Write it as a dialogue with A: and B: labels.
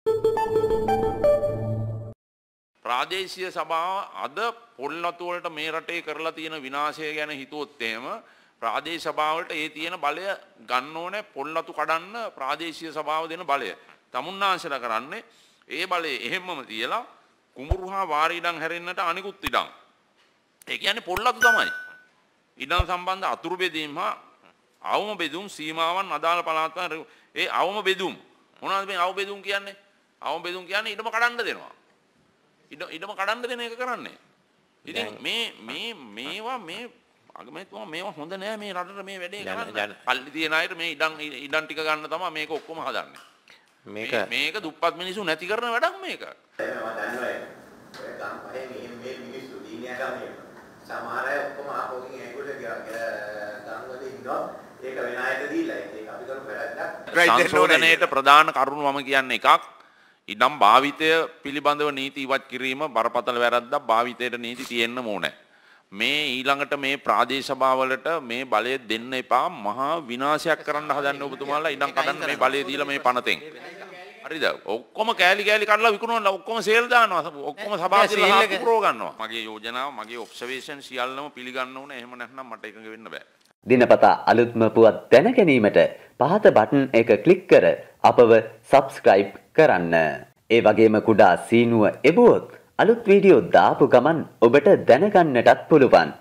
A: ප්‍රාදේශීය සභාව අද පොල්ලතු වලට මේ රටේ කරලා තියෙන විනාශය ගැන හිතුවොත් එහෙම ප්‍රාදේශීය සභාවලට ඒ තියෙන බලය ගන්න ඕනේ පොල්ලතු කඩන්න ප්‍රාදේශීය සභාව දෙන බලය. තමුන්නාංශලා කරන්නේ ඒ බලය එහෙම්මම තියලා කුඹුරුහා වාරි ඉඩම් හැරෙන්නට අනිකුත් ඉඩම්. ඒ කියන්නේ පොල්ලතු තමයි. ඉඩම් සම්බන්ධ අතුරු බෙදීම හා අවම බෙදුම් සීමාවන් අදාළ පළාත්වල ඒ අවම බෙදුම් මොනවද මේ අවම බෙදුම් කියන්නේ? අවම බෙදුම් කියන්නේ ඉඩම කඩන්න දෙනවා. ඉඩම කඩන්න දෙන එක කරන්නේ. ඉතින් මේවා මේ අගමැතිතුමා මේවා හොඳ නෑ මේ රටට මේ වැඩේ කරන්න. පල්ලි තියන අයට මේ ඉඩම් ටික ගන්න තමයි මේක ඔක්කොම හදන්නේ. මේක දුප්පත් මිනිස්සු නැති කරන වැඩක් මේක.
B: මම දන්නවා ඔය ගම්පහේ මේ මිනිස්සු දීනියා ගමේ සමහර අය ඔක්කොම ආපෝකින් ඒගොල්ලෝ ගම්වල ඉන්නවා. ඒක වෙන අයට දීලා ඒක අපි කරපු වැරද්දක්.
A: සංශෝධනයේට ප්‍රධාන කරුණු මම කියන්නේ එකක් ඉඩම් භාවිතය පිළිබඳව නීති ඉවත් කිරීම බරපතල වැරද්දක්. භාවිතයට නීති තියෙන්න ඕනේ. මේ ඊළඟට මේ ප්‍රාදේශ සභාවලට මේ බලය දෙන්න එපා. මහා විනාශයක් කරන්න හදන්නේ ඔබතුමාලා ඉඩම් කඩන්න මේ බලය දීලා මේ පනතෙන්. හරිද? ඔක්කොම කෑලි කඩලා විකුණනවා. ඔක්කොම සේල් දානවා. ඔක්කොම සභාවල පුරව ගන්නවා. මගේ යෝජනාව මගේ ඔබ්සර්වේෂන් සියල්ලම පිළිගන්න ඕනේ. එහෙම නැත්නම් මට එකඟ වෙන්න බෑ.
C: දිනපතා අලුත්ම පුවත් දැන ගැනීමට පහත බටන් එක ක්ලික් කර අපව සබ්ස්ක්‍රයිබ් කරන්න. ඒ වගේම කුඩා සීනුව එබුවොත් අලුත් වීඩියෝ දාපු ගමන් ඔබට දැනගන්නටත් පුළුවන්.